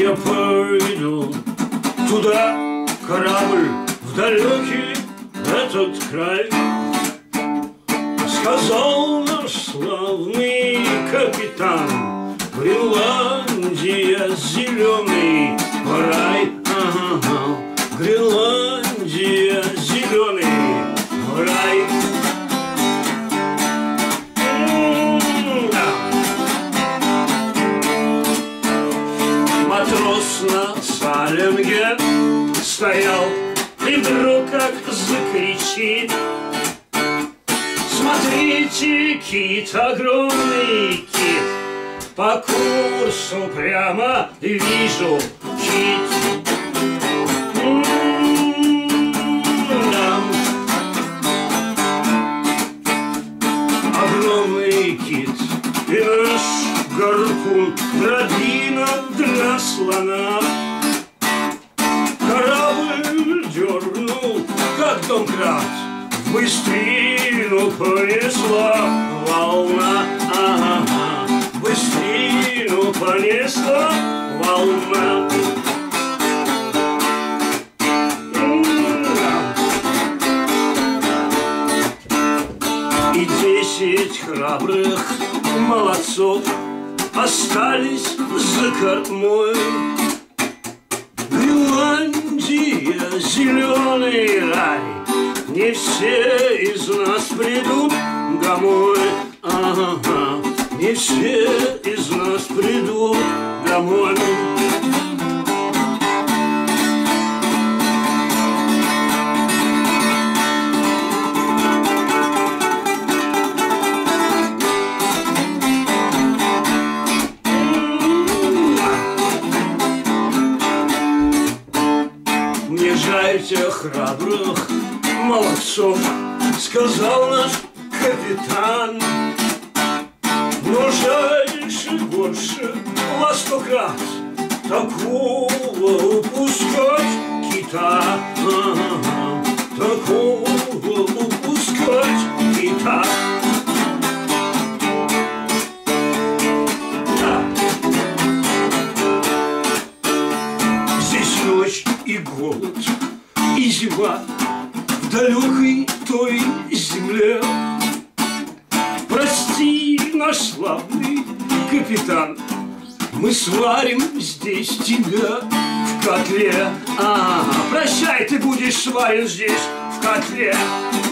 я пойду туда, корабль в далекий этот край. Сказал наш славный капитан, Гренландия зеленый рай. Гренландия зеленый рай. Матрос на саленге стоял и вдруг как закричит: смотрите, кит, огромный кит, по курсу прямо вижу кит. Огромный кит и наш гарпун, дробина для слона. Корабль дернул, как домкрат, в быстрину понесла волна. В быстрину понесла волна. И 10 храбрых молодцов остались за кормой. Гренландия, зеленый рай, не все из нас придут домой. Не все из нас придут домой. Мне жаль тех храбрых молодцов, сказал наш капитан, но жальше больше во 100 крат такого упускать кита. Такого упускать кита. Здесь ночь и голод, и зима в далекой той земле. Прости, наш славный капитан, мы сварим здесь тебя в котле. Прощай, ты будешь сварен здесь в котле.